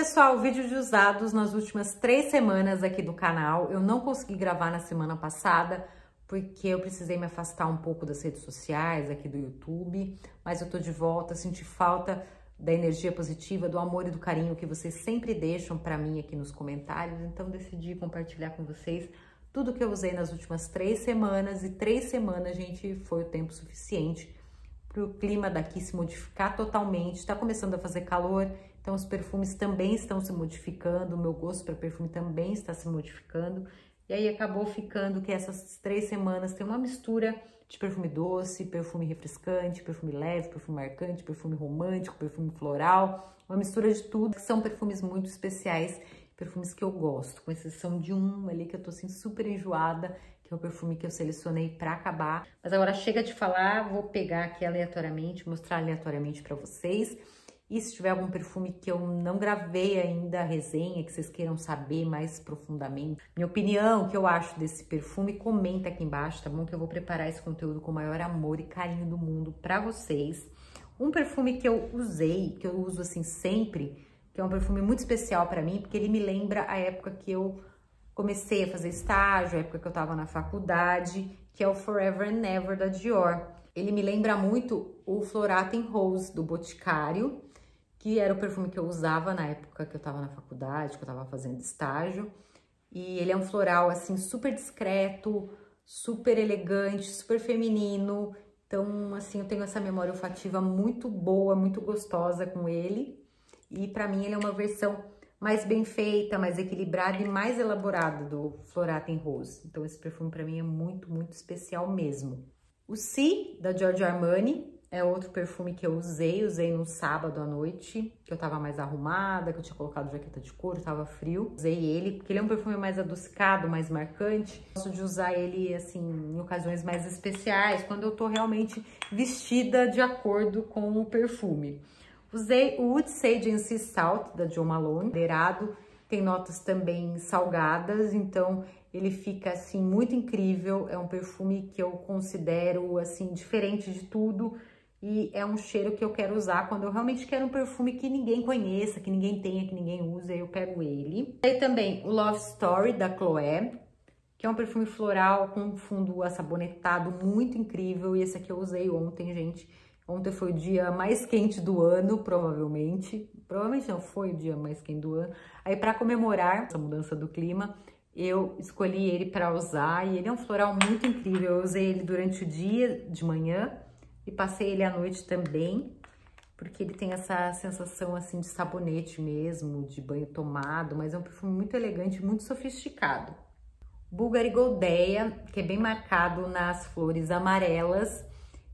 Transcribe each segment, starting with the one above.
pessoal, vídeo de usados nas últimas 3 semanas aqui do canal. Eu não consegui gravar na semana passada porque eu precisei me afastar um pouco das redes sociais, aqui do YouTube, mas eu tô de volta, senti falta da energia positiva, do amor e do carinho que vocês sempre deixam pra mim aqui nos comentários, então decidi compartilhar com vocês tudo que eu usei nas últimas 3 semanas, e 3 semanas, gente, foi o tempo suficiente para o clima daqui se modificar totalmente. Está começando a fazer calor, então os perfumes também estão se modificando, o meu gosto para perfume também está se modificando, e aí acabou ficando que essas 3 semanas tem uma mistura de perfume doce, perfume refrescante, perfume leve, perfume marcante, perfume romântico, perfume floral, uma mistura de tudo, que são perfumes muito especiais, perfumes que eu gosto, com exceção de um ali que eu tô assim super enjoada, que é o perfume que eu selecionei para acabar. Mas agora chega de falar, vou pegar aqui aleatoriamente, mostrar aleatoriamente para vocês. E se tiver algum perfume que eu não gravei ainda a resenha, que vocês queiram saber mais profundamente, minha opinião, o que eu acho desse perfume, comenta aqui embaixo, tá bom? Que eu vou preparar esse conteúdo com o maior amor e carinho do mundo para vocês. Um perfume que eu usei, que eu uso assim sempre, que é um perfume muito especial para mim, porque ele me lembra a época que eu comecei a fazer estágio, a época que eu tava na faculdade, que é o Forever and Ever da Dior. Ele me lembra muito o Floraten Rose do Boticário, que era o perfume que eu usava na época que eu tava na faculdade, que eu tava fazendo estágio. E ele é um floral, assim, super discreto, super elegante, super feminino. Então, assim, eu tenho essa memória olfativa muito boa, muito gostosa com ele. E pra mim ele é uma versão mais bem feita, mais equilibrada e mais elaborada do Floraten Rose. Então esse perfume pra mim é muito, muito especial mesmo. O Si, da Giorgio Armani, é outro perfume que eu usei no sábado à noite, que eu tava mais arrumada, que eu tinha colocado jaqueta de couro, tava frio. Usei ele, porque ele é um perfume mais adocicado, mais marcante. Gosto de usar ele, assim, em ocasiões mais especiais, quando eu tô realmente vestida de acordo com o perfume. Usei o Wood Sage and Sea Salt da Jo Malone, moderado, tem notas também salgadas, então ele fica assim muito incrível. É um perfume que eu considero assim diferente de tudo e é um cheiro que eu quero usar quando eu realmente quero um perfume que ninguém conheça, que ninguém tenha, que ninguém use, aí eu pego ele. Tem também o Love Story da Chloé, que é um perfume floral com fundo assabonetado muito incrível, e esse aqui eu usei ontem, gente. Ontem foi o dia mais quente do ano, provavelmente. Provavelmente não, foi o dia mais quente do ano. Aí, para comemorar essa mudança do clima, eu escolhi ele para usar. E ele é um floral muito incrível. Eu usei ele durante o dia, de manhã, e passei ele à noite também, porque ele tem essa sensação, assim, de sabonete mesmo, de banho tomado. Mas é um perfume muito elegante, muito sofisticado. Bulgari Goldeia, que é bem marcado nas flores amarelas.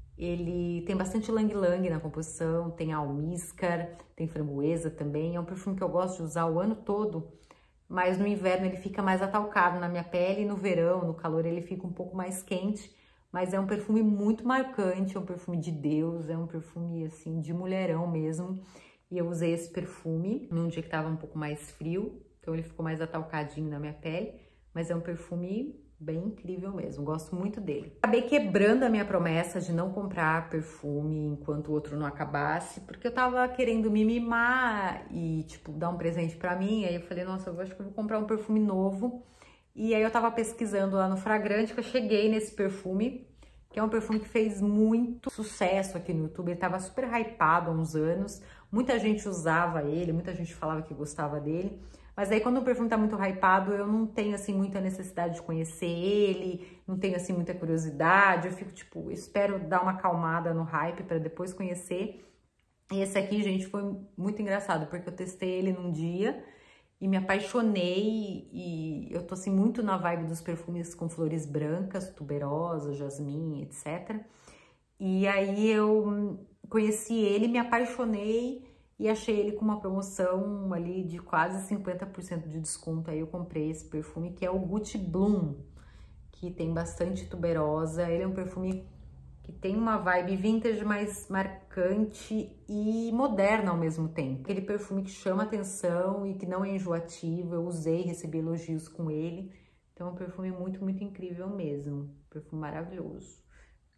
Ele tem bastante ylang-ylang na composição, tem almíscar, tem framboesa também. É um perfume que eu gosto de usar o ano todo, mas no inverno ele fica mais atalcado na minha pele, e no verão, no calor, ele fica um pouco mais quente. Mas é um perfume muito marcante, é um perfume de Deus, é um perfume, assim, de mulherão mesmo. E eu usei esse perfume num dia que tava um pouco mais frio, então ele ficou mais atalcadinho na minha pele, mas é um perfume bem incrível mesmo, gosto muito dele. Acabei quebrando a minha promessa de não comprar perfume enquanto o outro não acabasse, porque eu tava querendo me mimar e, tipo, dar um presente pra mim. Aí eu falei, nossa, eu acho que eu vou comprar um perfume novo. E aí eu tava pesquisando lá no Fragrante, que eu cheguei nesse perfume, que é um perfume que fez muito sucesso aqui no YouTube. Ele tava super hypado há uns anos, muita gente usava ele, muita gente falava que gostava dele. Mas aí quando o perfume tá muito hypado, eu não tenho, assim, muita necessidade de conhecer ele, não tenho, assim, muita curiosidade. Eu fico, tipo, espero dar uma acalmada no hype para depois conhecer. E esse aqui, gente, foi muito engraçado, porque eu testei ele num dia e me apaixonei. E eu tô, assim, muito na vibe dos perfumes com flores brancas, tuberosa, jasmim, etc. E aí eu conheci ele, me apaixonei e achei ele com uma promoção ali de quase 50% de desconto. Aí eu comprei esse perfume, que é o Gucci Bloom, que tem bastante tuberosa. Ele é um perfume que tem uma vibe vintage, mais marcante e moderna ao mesmo tempo. Aquele perfume que chama atenção e que não é enjoativo. Eu usei, recebi elogios com ele. Então é um perfume muito, muito incrível mesmo. Perfume maravilhoso.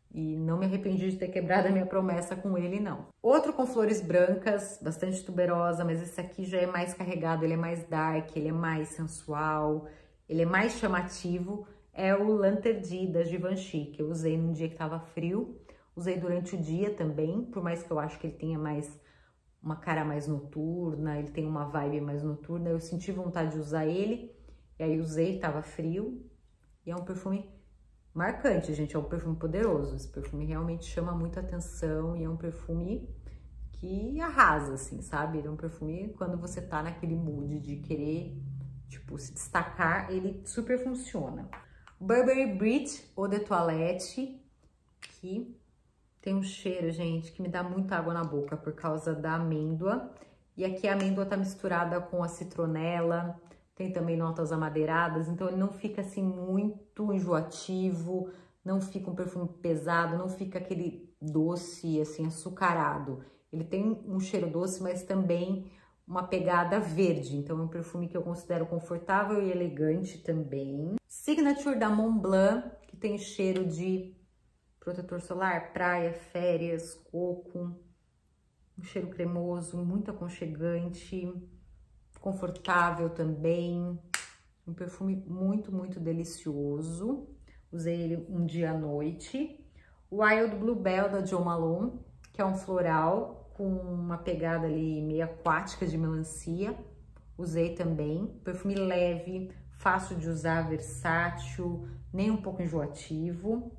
E não me arrependi de ter quebrado a minha promessa com ele, não. Outro com flores brancas, bastante tuberosa, mas esse aqui já é mais carregado, ele é mais dark, ele é mais sensual, ele é mais chamativo. É o Lanterdi da Givenchy, que eu usei num dia que tava frio. Usei durante o dia também, por mais que eu acho que ele tenha uma cara mais noturna, ele tem uma vibe mais noturna. Eu senti vontade de usar ele, e aí usei, tava frio. E é um perfume marcante, gente, é um perfume poderoso. Esse perfume realmente chama muita atenção e é um perfume que arrasa, assim, sabe? Ele é um perfume, quando você tá naquele mood de querer, tipo, se destacar, ele super funciona. Burberry Brit Eau de Toilette, que tem um cheiro, gente, que me dá muita água na boca por causa da amêndoa. E aqui a amêndoa tá misturada com a citronela, tem também notas amadeiradas, então ele não fica assim muito enjoativo, não fica um perfume pesado, não fica aquele doce assim açucarado. Ele tem um cheiro doce, mas também uma pegada verde, então é um perfume que eu considero confortável e elegante também. Signature da Montblanc, que tem cheiro de protetor solar, praia, férias, coco, um cheiro cremoso, muito aconchegante, confortável também, um perfume muito, muito delicioso. Usei ele um dia à noite. Wild Bluebell da Jo Malone, que é um floral com uma pegada ali meio aquática de melancia. Usei também, perfume leve, fácil de usar, versátil, nem um pouco enjoativo.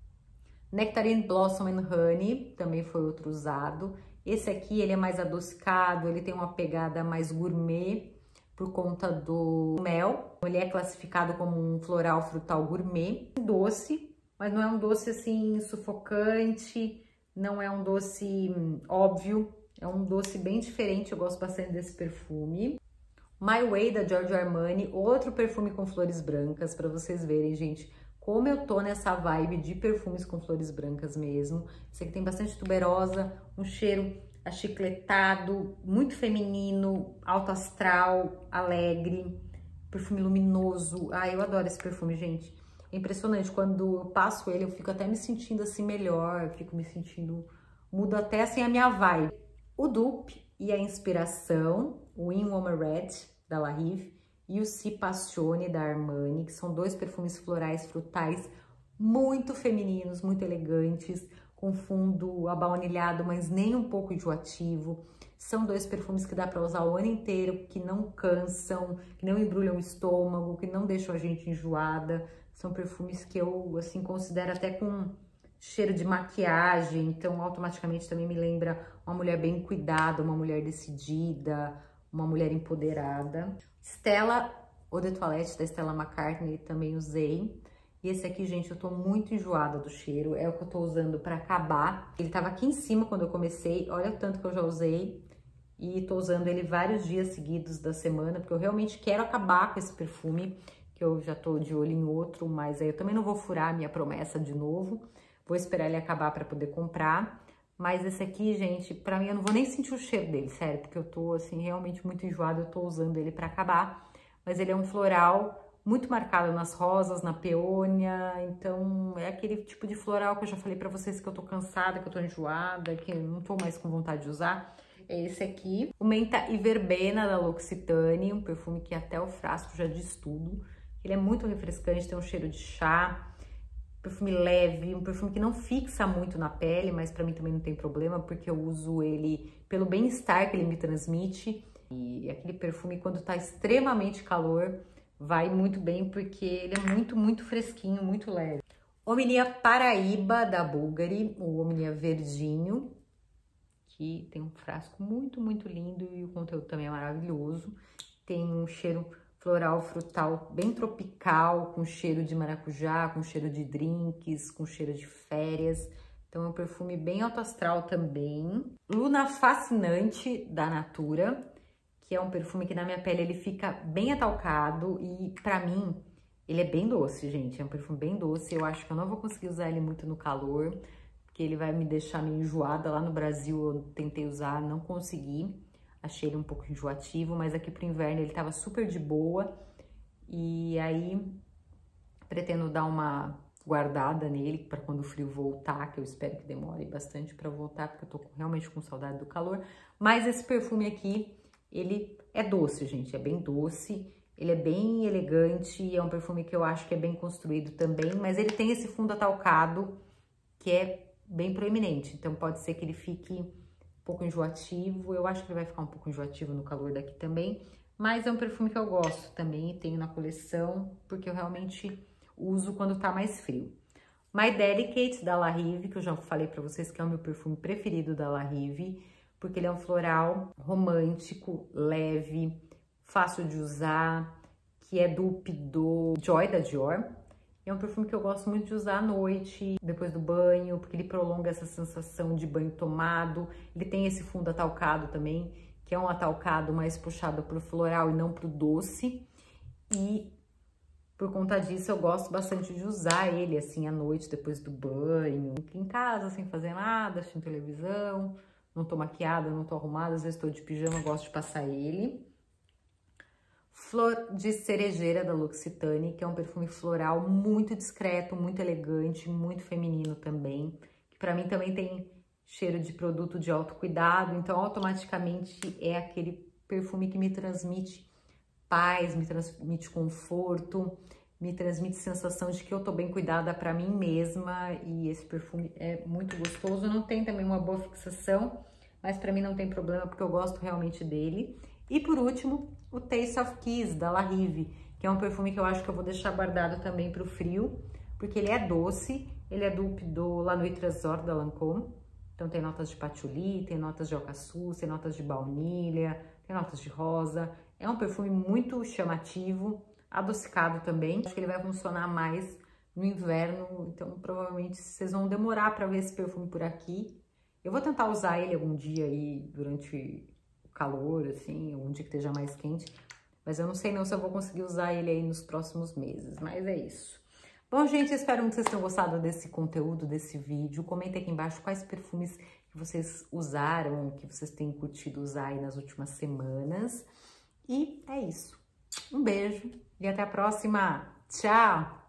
Nectarine Blossom and Honey, também foi outro usado. Esse aqui, ele é mais adocicado, ele tem uma pegada mais gourmet por conta do mel. Ele é classificado como um floral frutal gourmet. Doce, mas não é um doce assim sufocante, não é um doce óbvio. É um doce bem diferente, eu gosto bastante desse perfume. My Way, da Giorgio Armani, outro perfume com flores brancas, para vocês verem, gente, como eu tô nessa vibe de perfumes com flores brancas mesmo. Esse aqui tem bastante tuberosa, um cheiro achicletado, muito feminino, alto astral, alegre, perfume luminoso. Ai, eu adoro esse perfume, gente. É impressionante, quando eu passo ele, eu fico até me sentindo assim melhor, fico me sentindo, muda até assim a minha vibe. O dupe e a inspiração, o In Woman Red, da La Rive, e o Si Passione, da Armani, que são dois perfumes florais frutais muito femininos, muito elegantes, com fundo abaunilhado, mas nem um pouco enjoativo. São dois perfumes que dá para usar o ano inteiro, que não cansam, que não embrulham o estômago, que não deixam a gente enjoada. São perfumes que eu, assim, considero até com cheiro de maquiagem, então automaticamente também me lembra uma mulher bem cuidada, uma mulher decidida, uma mulher empoderada. Stella Eau de Toilette, da Stella McCartney, também usei. E esse aqui, gente, eu tô muito enjoada do cheiro, é o que eu tô usando pra acabar. Ele tava aqui em cima quando eu comecei, olha o tanto que eu já usei. E tô usando ele vários dias seguidos da semana, porque eu realmente quero acabar com esse perfume, que eu já tô de olho em outro, mas aí eu também não vou furar a minha promessa de novo. Vou esperar ele acabar pra poder comprar. Mas esse aqui, gente, pra mim eu não vou nem sentir o cheiro dele, sério, porque eu tô, assim, realmente muito enjoada, eu tô usando ele pra acabar. Mas ele é um floral muito marcado nas rosas, na peônia, então é aquele tipo de floral que eu já falei pra vocês que eu tô cansada, que eu tô enjoada, que eu não tô mais com vontade de usar. É esse aqui, o Menta e Verbena, da L'Occitane, um perfume que até o frasco já diz tudo. Ele é muito refrescante, tem um cheiro de chá. Perfume leve, um perfume que não fixa muito na pele, mas pra mim também não tem problema, porque eu uso ele pelo bem-estar que ele me transmite. E aquele perfume, quando tá extremamente calor, vai muito bem, porque ele é muito, muito fresquinho, muito leve. Omnia Paraíba, da Bulgari, o Omnia verdinho, que tem um frasco muito, muito lindo e o conteúdo também é maravilhoso. Tem um cheiro floral, frutal, bem tropical, com cheiro de maracujá, com cheiro de drinks, com cheiro de férias. Então é um perfume bem alto astral também. Luna Fascinante, da Natura, que é um perfume que na minha pele ele fica bem atalcado e pra mim ele é bem doce, gente. É um perfume bem doce. Eu acho que eu não vou conseguir usar ele muito no calor, porque ele vai me deixar meio enjoada. Lá no Brasil eu tentei usar, não consegui. Achei ele um pouco enjoativo, mas aqui pro inverno ele tava super de boa. E aí, pretendo dar uma guardada nele para quando o frio voltar, que eu espero que demore bastante para voltar, porque eu tô realmente com saudade do calor. Mas esse perfume aqui, ele é doce, gente, é bem doce, ele é bem elegante, é um perfume que eu acho que é bem construído também, mas ele tem esse fundo atalcado que é bem proeminente, então pode ser que ele fique um pouco enjoativo, eu acho que ele vai ficar um pouco enjoativo no calor daqui também, mas é um perfume que eu gosto também e tenho na coleção, porque eu realmente uso quando tá mais frio. My Delicate, da La Rive, que eu já falei pra vocês que é o meu perfume preferido da La Rive, porque ele é um floral romântico, leve, fácil de usar, que é dupe do Joy da Dior. É um perfume que eu gosto muito de usar à noite, depois do banho, porque ele prolonga essa sensação de banho tomado. Ele tem esse fundo atalcado também, que é um atalcado mais puxado pro floral e não pro doce. E por conta disso eu gosto bastante de usar ele assim à noite, depois do banho. Em casa, sem fazer nada, assistindo televisão, não tô maquiada, não tô arrumada, às vezes tô de pijama, eu gosto de passar ele. Flor de Cerejeira, da L'Occitane, que é um perfume floral muito discreto, muito elegante, muito feminino também. Que pra mim também tem cheiro de produto de autocuidado, então automaticamente é aquele perfume que me transmite paz, me transmite conforto, me transmite sensação de que eu tô bem cuidada pra mim mesma, e esse perfume é muito gostoso. Não tem também uma boa fixação, mas pra mim não tem problema porque eu gosto realmente dele. E por último, o Taste of Kiss, da La Rive, que é um perfume que eu acho que eu vou deixar guardado também pro frio, porque ele é doce, ele é dupe do La Nuit Trésor, da Lancôme. Então tem notas de patchouli, tem notas de alcaçuz, tem notas de baunilha, tem notas de rosa. É um perfume muito chamativo, adocicado também. Acho que ele vai funcionar mais no inverno, então provavelmente vocês vão demorar para ver esse perfume por aqui. Eu vou tentar usar ele algum dia aí durante o calor, assim, algum dia que esteja mais quente, mas eu não sei não se eu vou conseguir usar ele aí nos próximos meses, mas é isso. Bom, gente, espero que vocês tenham gostado desse conteúdo, desse vídeo. Comentem aqui embaixo quais perfumes que vocês usaram, que vocês têm curtido usar aí nas últimas semanas. E é isso. Um beijo e até a próxima. Tchau!